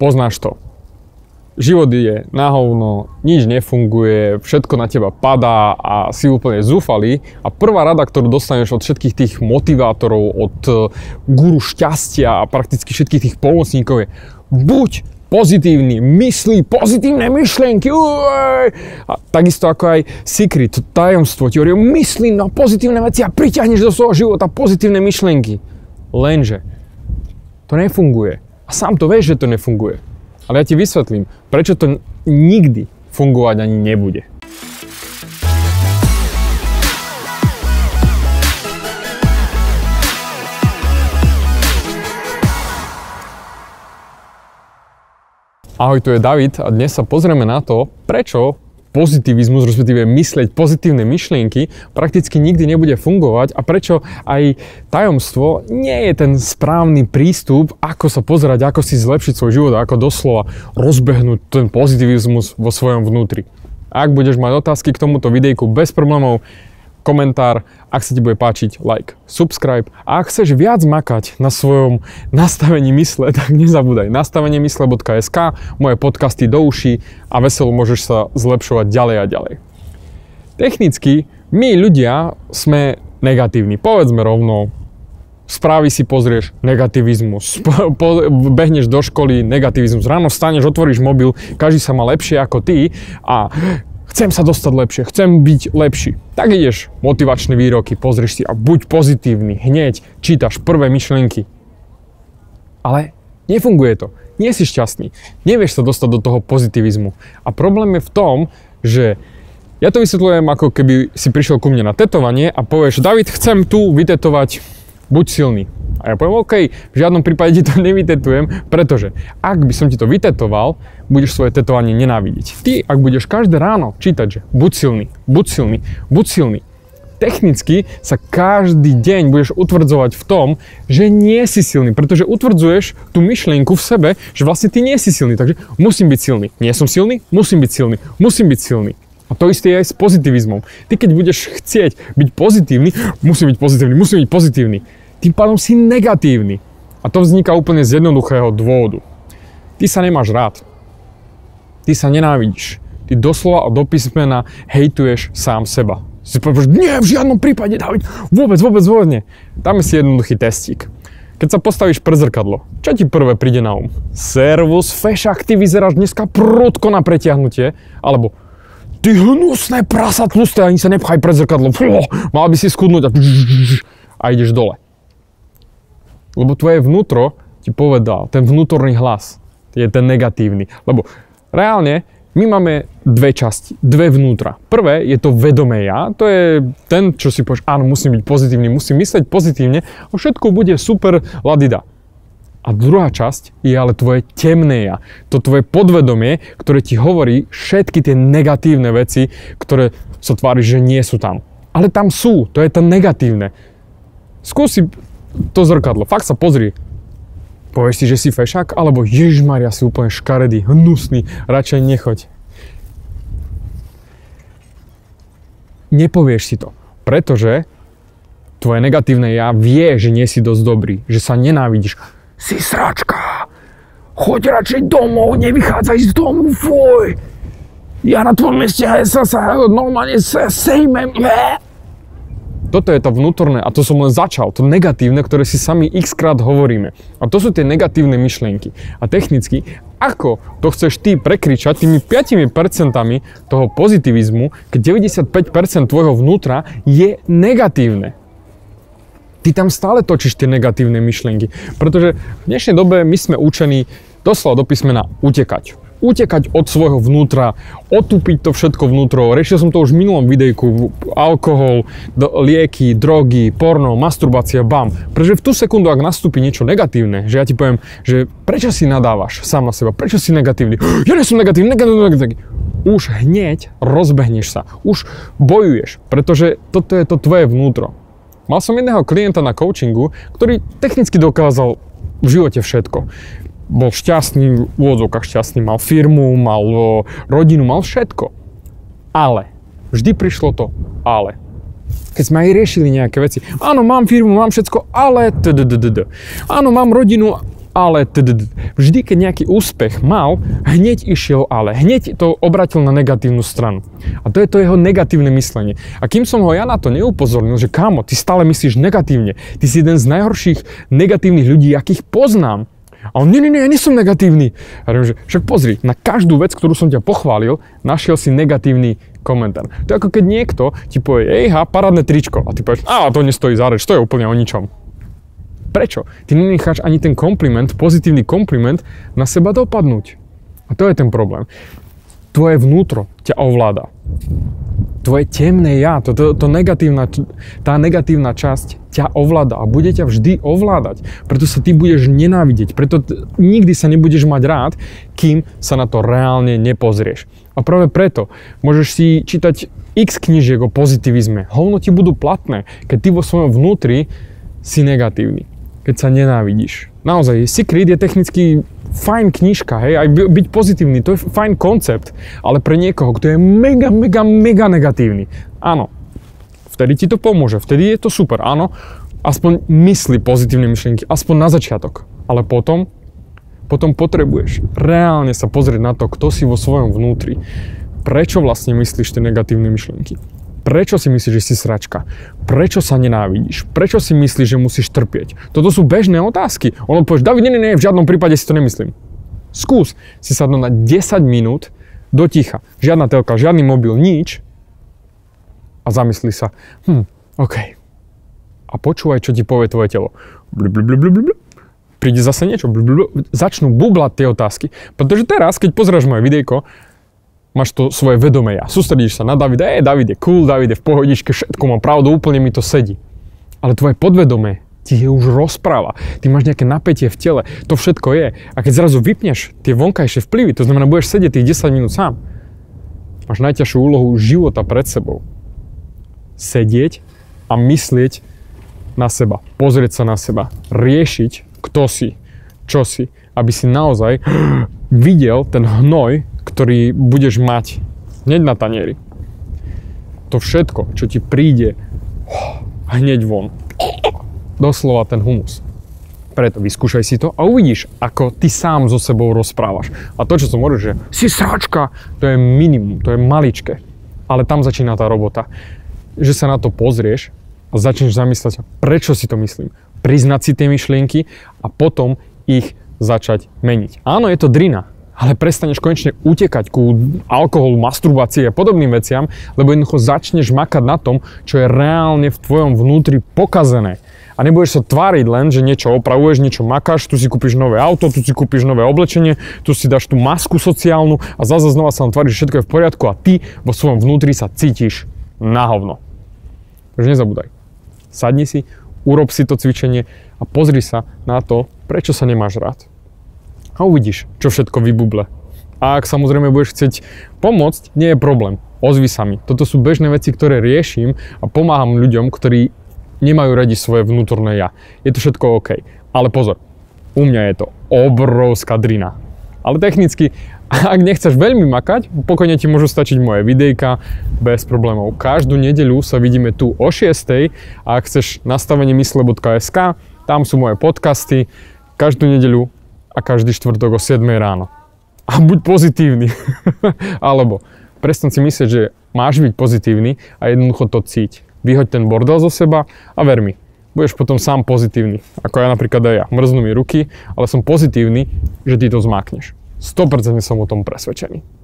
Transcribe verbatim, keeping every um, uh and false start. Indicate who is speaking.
Speaker 1: poznáš to. Život je na hovno, nič nefunguje, všetko na teba padá a si úplne zúfalý. A prvá rada, ktorú dostaneš od všetkých tých motivátorov, od guru šťastia a prakticky všetkých tých pomocníkov je buď pozitívny, myslí pozitívne myšlienky. Uej! A takisto ako aj secret, tajomstvo, ti hovorí, myslí na pozitívne veci a priťahneš do svojho života pozitívne myšlienky. Lenže to nefunguje. A sám to vieš, že to nefunguje. Ale ja ti vysvetlím, prečo to nikdy fungovať ani nebude. Ahoj, tu je David a dnes sa pozrieme na to, prečo pozitivizmus, respektíve mysleť pozitívne myšlienky prakticky nikdy nebude fungovať a prečo aj tajomstvo nie je ten správny prístup, ako sa pozerať, ako si zlepšiť svoj život, ako doslova rozbehnúť ten pozitivizmus vo svojom vnútri. Ak budeš mať otázky k tomuto videjku, bez problémov, komentár, ak sa ti bude páčiť, like, subscribe. A ak chceš viac makať na svojom nastavení mysle, tak nezabúdaj nastavenie mysle bodka es ká, moje podcasty do uší a veselo môžeš sa zlepšovať ďalej a ďalej. Technicky, my ľudia sme negatívni. Povedzme rovno, správy si pozrieš, negativizmus. Po, behneš do školy, negativizmus. Ráno vstaneš, otvoríš mobil, každý sa má lepšie ako ty a chcem sa dostať lepšie, chcem byť lepší. Tak ideš, motivačné výroky, pozrieš si a buď pozitívny, hneď čítaš prvé myšlienky. Ale nefunguje to, nie si šťastný, nevieš sa dostať do toho pozitivizmu. A problém je v tom, že ja to vysvetľujem, ako keby si prišiel ku mne na tetovanie a povieš, David, chcem tu vytetovať, buď silný. A ja poviem, OK, v žiadnom prípade ti to nevytetujem, pretože ak by som ti to vytetoval, budeš svoje tetovanie nenávidieť. Ty, ak budeš každé ráno čítať, že buď silný, buď silný, buď silný, technicky sa každý deň budeš utvrdzovať v tom, že nie si silný, pretože utvrdzuješ tú myšlienku v sebe, že vlastne ty nie si silný, takže musím byť silný. Nie som silný, musím byť silný, musím byť silný. A to isté je aj s pozitivizmom. Ty keď budeš chcieť byť pozitívny, musím byť pozitívny, musím byť pozitívny. Tým pádom si negatívny. A to vzniká úplne z jednoduchého dôvodu. Ty sa nemáš rád. Ty sa nenávidíš. Ty doslova a do písmena hejtuješ sám seba. Si povieš, nie, v žiadnom prípade, David, vôbec, vôbec, vôbec nie. Dáme si jednoduchý testík. Keď sa postavíš pre zrkadlo, čo ti prvé príde na um? Servus, fešák, ty vyzeráš dneska prudko na pretiahnutie. Alebo ty hnusné prasa tlusté, ani sa nepchaj pred zrkadlo. Fú, mal by si skudnúť a, a ideš dole. Lebo tvoje vnútro ti povedal, ten vnútorný hlas je ten negatívny. Lebo reálne my máme dve časti, dve vnútra. Prvé je to vedomé ja, to je ten, čo si povieš, áno, musím byť pozitívny, musím myslieť pozitívne a všetko bude super ladida. A druhá časť je ale tvoje temné ja, to tvoje podvedomie, ktoré ti hovorí všetky tie negatívne veci, ktoré sa tvári, že nie sú tam. Ale tam sú, to je to negatívne. Skúsi to zrkadlo, fakt sa pozri. Povieš si, že si fešák, alebo ježišmaria, si úplne škaredý, hnusný, radšej nechoď. Nepovieš si to, pretože tvoje negatívne ja vie, že nie si dosť dobrý, že sa nenávidíš. Si sračka, choď radšej domov, nevychádzaj z domu, fuj. Ja na tvojom mieste sa, sa normálne sa sejmem. Toto je to vnútorné a to som len začal, to negatívne, ktoré si sami x krát hovoríme. A to sú tie negatívne myšlienky. A technicky, ako to chceš ty prekričať tými päť percent toho pozitivizmu, keď deväťdesiatpäť percent tvojho vnútra je negatívne. Ty tam stále točíš tie negatívne myšlienky, pretože v dnešnej dobe my sme učení doslova do písmena utekať. Utekať od svojho vnútra, otúpiť to všetko vnútro. Riešil som to už v minulom videjku. Alkohol, lieky, drogy, porno, masturbácia, bam. Pretože v tú sekundu, ak nastúpi niečo negatívne, že ja ti poviem, že prečo si nadávaš sám na seba, prečo si negatívny, ja nie som negatívny, negatívny, negatívny. Už hneď rozbehneš sa, už bojuješ, pretože toto je to tvoje vnútro. Mal som jedného klienta na coachingu, ktorý technicky dokázal v živote všetko. Bol šťastný, v úvodzovkách šťastný, mal firmu, mal rodinu, mal všetko. Ale, vždy prišlo to ale. Keď sme aj riešili nejaké veci, áno, mám firmu, mám všetko, ale tdd. Áno, mám rodinu, ale tdd. Vždy, keď nejaký úspech mal, hneď išiel ale. Hneď to obratil na negatívnu stranu. A to je to jeho negatívne myslenie. A kým som ho ja na to neupozornil, že kámo, ty stále myslíš negatívne. Ty si jeden z najhorších negatívnych ľudí, akých poznám. A on, nie, nie, nie, ja nie som negatívny. A hovorím, že však pozri, na každú vec, ktorú som ťa pochválil, našiel si negatívny komentár. To je ako keď niekto ti povie, ejha, parádne tričko. A ty povieš, á, to nestojí za reč, to je úplne o ničom. Prečo? Ty nenecháš ani ten kompliment, pozitívny kompliment na seba dopadnúť. A to je ten problém. Tvoje vnútro ťa ovláda. Tvoje temné ja, to, to, to negatívna, tá negatívna časť ťa ovláda a bude ťa vždy ovládať. Preto sa ty budeš nenávidieť, preto t- nikdy sa nebudeš mať rád, kým sa na to reálne nepozrieš. A práve preto môžeš si čítať x knížiek o pozitivizme. Hovno ti budú platné, keď ty vo svojom vnútri si negatívny, keď sa nenávidíš. Naozaj, Secret je technicky fajn knižka, hej, aj byť pozitívny, to je fajn koncept, ale pre niekoho, kto je mega, mega, mega negatívny, áno, vtedy ti to pomôže, vtedy je to super, áno, aspoň mysli pozitívne myšlienky, aspoň na začiatok, ale potom, potom potrebuješ reálne sa pozrieť na to, kto si vo svojom vnútri, prečo vlastne myslíš tie negatívne myšlienky. Prečo si myslíš, že si sračka? Prečo sa nenávidíš? Prečo si myslíš, že musíš trpieť? Toto sú bežné otázky. Ono povieš, David, nie, nie, nie, v žiadnom prípade si to nemyslím. Skús si sadnúť na desať minút do ticha. Žiadna telka, žiadny mobil, nič. A zamysli sa, hm, OK. A počúvaj, čo ti povie tvoje telo. Blablabla. Príde zase niečo. Blablabla. Začnú bublať tie otázky. Pretože teraz, keď pozrieš moje videjko, máš to svoje vedomé ja. Sústredíš sa na Davida, ej, David je cool, David je v pohodičke, všetko má pravdu, úplne mi to sedí. Ale tvoje podvedomé ti je už rozpráva. Ty máš nejaké napätie v tele, to všetko je. A keď zrazu vypneš tie vonkajšie vplyvy, to znamená, budeš sedieť tých desať minút sám, máš najťažšiu úlohu života pred sebou. Sedieť a myslieť na seba, pozrieť sa na seba, riešiť, kto si, čo si, aby si naozaj videl ten hnoj, ktorý budeš mať hneď na tanieri. To všetko, čo ti príde hneď von. Doslova ten humus. Preto vyskúšaj si to a uvidíš, ako ty sám so sebou rozprávaš. A to, čo som hovoril, že si sračka, to je minimum, to je maličké. Ale tam začína tá robota. Že sa na to pozrieš a začneš zamysľať, prečo si to myslím. Priznať si tie myšlienky a potom ich začať meniť. Áno, je to drina. Ale prestaneš konečne utekať ku alkoholu, masturbácii a podobným veciam, lebo jednoducho začneš makať na tom, čo je reálne v tvojom vnútri pokazené. A nebudeš sa tváriť len, že niečo opravuješ, niečo makáš, tu si kúpiš nové auto, tu si kúpiš nové oblečenie, tu si dáš tú masku sociálnu a zase znova sa len tváriš, že všetko je v poriadku a ty vo svojom vnútri sa cítiš na hovno. Takže nezabúdaj. Sadni si, urob si to cvičenie a pozri sa na to, prečo sa nemáš rád. A uvidíš, čo všetko vybuble. A ak samozrejme budeš chcieť pomôcť, nie je problém. Ozvi sa mi. Toto sú bežné veci, ktoré riešim a pomáham ľuďom, ktorí nemajú radi svoje vnútorné ja. Je to všetko OK. Ale pozor, u mňa je to obrovská drina. Ale technicky, ak nechceš veľmi makať, pokojne ti môžu stačiť moje videjka bez problémov. Každú nedeľu sa vidíme tu o šiestej a ak chceš nastavenie mysle bodka es ká, tam sú moje podcasty každú nedeľu a každý štvrtok o siedmej ráno. A buď pozitívny. Alebo prestaň si myslieť, že máš byť pozitívny a jednoducho to cíť. Vyhoď ten bordel zo seba a ver mi, budeš potom sám pozitívny. Ako ja napríklad aj ja. Mrznú mi ruky, ale som pozitívny, že ty to zmákneš. sto percent som o tom presvedčený.